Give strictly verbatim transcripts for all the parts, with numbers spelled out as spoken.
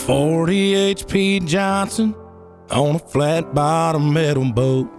forty H P Johnson on a flat bottom metal boat.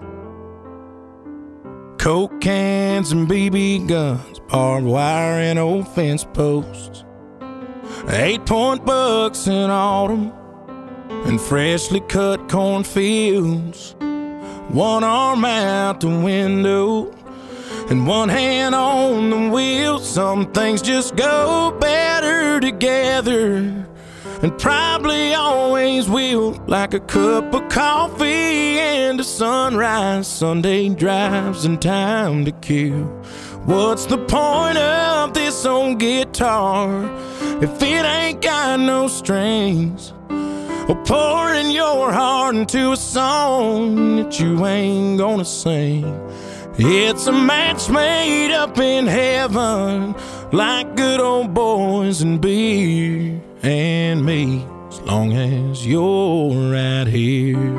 Coke cans and B B guns, barbed wire and old fence posts. Eight point bucks in autumn and freshly cut cornfields. One arm out the window and one hand on the wheel. Some things just go better together, and probably always will, like a cup of coffee and a sunrise, Sunday drives and time to kill. What's the point of this old guitar if it ain't got no strings? Or pouring your heart into a song that you ain't gonna sing. It's a match made up in heaven, like good old boys and beer and me, as long as you're right here.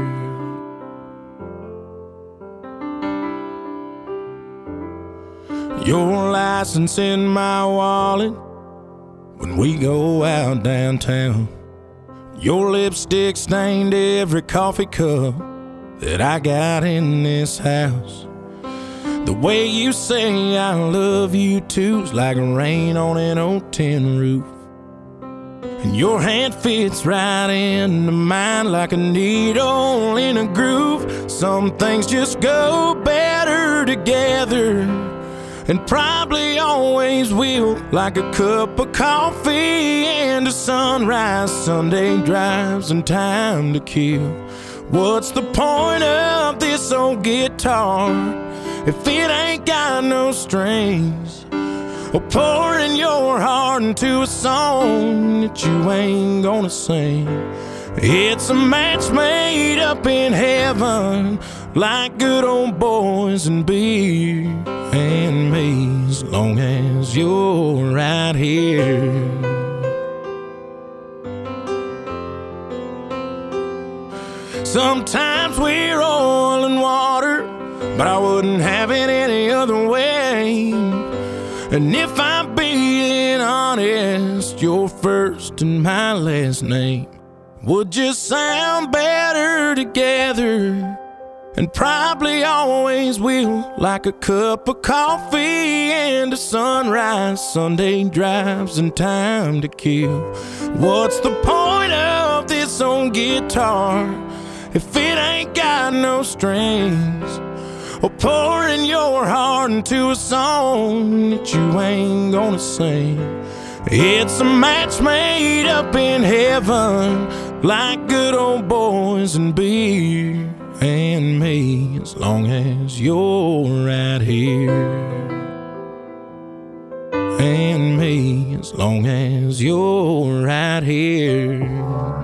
Your license in my wallet when we go out downtown. Your lipstick stained every coffee cup that I got in this house. The way you say I love you too's like rain on an old tin roof. And your hand fits right into mine like a needle in a groove. Some things just go better together, and probably always will, like a cup of coffee and a sunrise, Sunday drives and time to kill. What's the point of this old guitar if it ain't got no strings? Or pouring your heart into a song that you ain't gonna sing. It's a match made up in heaven, like good old boys and beer and me, as long as you're right here. Sometimes we're oil and water, but I wouldn't have it any other way. And if I'm being honest, your first and my last name would just sound better together, and probably always will, like a cup of coffee and a sunrise, Sunday drives and time to kill. What's the point of this old guitar if it ain't got no strings? Or pouring your heart into a song that you ain't gonna sing. It's a match made up in heaven, like good old boys and beer and me, as long as you're right here. And me, as long as you're right here.